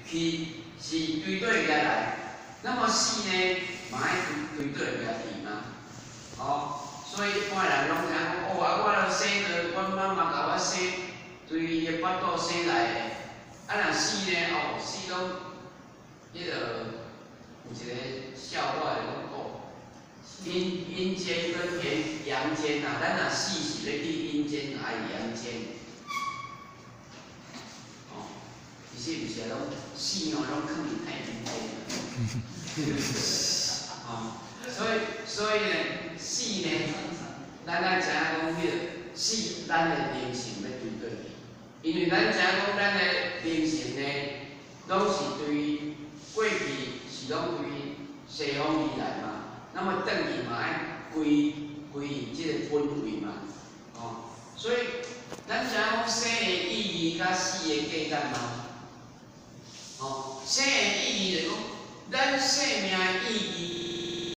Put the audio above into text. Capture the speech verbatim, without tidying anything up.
去是对对下来，那么死呢，嘛爱对对对下去嘛。哦，所以一般人拢知影讲，哦啊，我了生着，阮妈妈甲我生，对伊个腹肚生来的。啊，若死呢，哦，死拢，迄个有一个笑话的讲，哦，阴阴间跟阳阳间啊，咱若死是要去阴间还是阳间？哦，其实毋是啊，拢死哦，拢肯定太阴间了。哦，所以所以呢，死呢，咱爱知影讲，迄个死，咱的灵性要对对去，因为咱知影讲，咱的灵性呢，拢是对过去是拢对西方而来嘛，那么转去嘛爱归归于即个本位嘛，哦，所以咱知影讲生的意义甲死的价值嘛，哦，生的意义就讲，咱生命